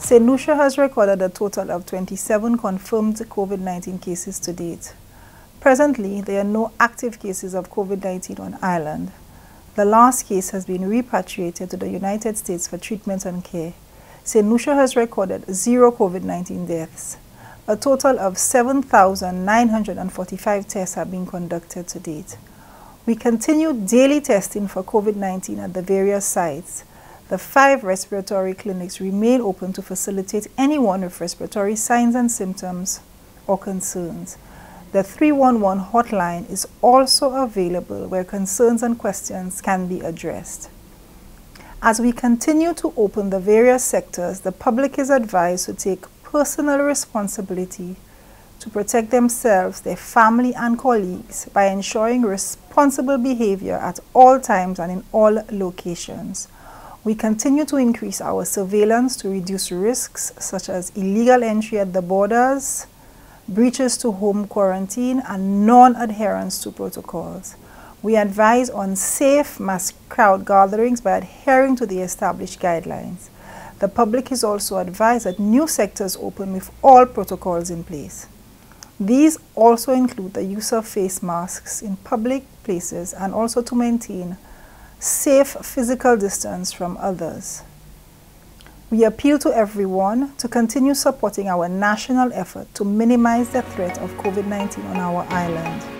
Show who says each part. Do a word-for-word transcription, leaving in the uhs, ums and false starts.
Speaker 1: Saint Lucia has recorded a total of twenty-seven confirmed COVID nineteen cases to date. Presently, there are no active cases of COVID nineteen on island. The last case has been repatriated to the United States for treatment and care. Saint Lucia has recorded zero COVID nineteen deaths. A total of seven thousand nine hundred forty-five tests have been conducted to date. We continue daily testing for COVID nineteen at the various sites. The five respiratory clinics remain open to facilitate anyone with respiratory signs and symptoms or concerns. The three one one hotline is also available where concerns and questions can be addressed. As we continue to open the various sectors, the public is advised to take personal responsibility to protect themselves, their family and colleagues by ensuring responsible behavior at all times and in all locations. We continue to increase our surveillance to reduce risks such as illegal entry at the borders, breaches to home quarantine, and non-adherence to protocols. We advise on safe mass crowd gatherings by adhering to the established guidelines. The public is also advised that new sectors open with all protocols in place. These also include the use of face masks in public places and also to maintain safe physical distance from others. We appeal to everyone to continue supporting our national effort to minimize the threat of COVID nineteen on our island.